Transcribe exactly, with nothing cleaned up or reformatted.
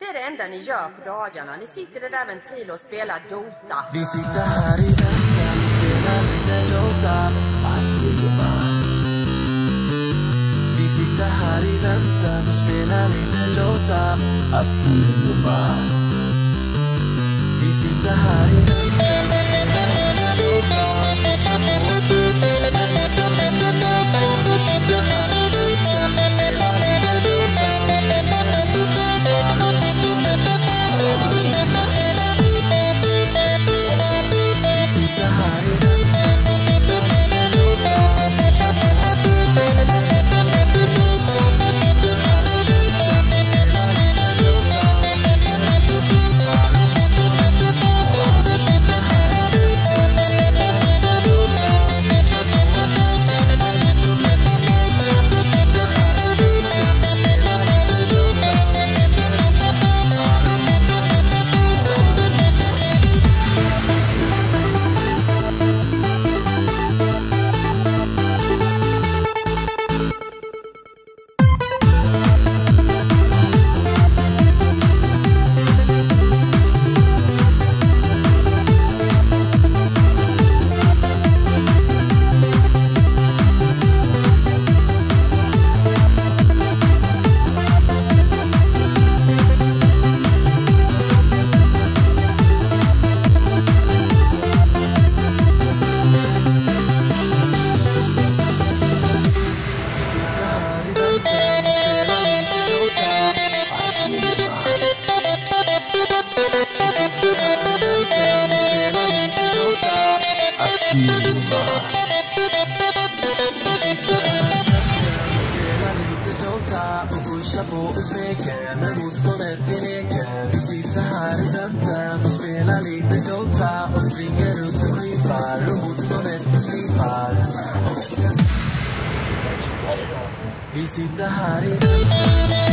Det är det enda ni gör på dagarna. Ni sitter i det där ventrilo och spelar Dota. Vi sitter här i väntan och spelar lite Dota. Vi sitter här i väntan och spelar lite Dota. Vi sitter här i väntan och spelar lite Dota. Kör på och spelar lite Dota. Vi sitter här i väntan och spelar lite Dota. Spelar lite Dota. Vi sitter här i väntan och spelar lite Dota. Kör på och spelar lite Dota. Vi sitter här i väntan och spelar lite Dota. Spelar lite Dota. Vi sitter här i väntan och spelar lite Dota. Kör på och spelar lite Dota. Vi sitter här i väntan och spelar lite Dota. Spelar lite Vi sitter här i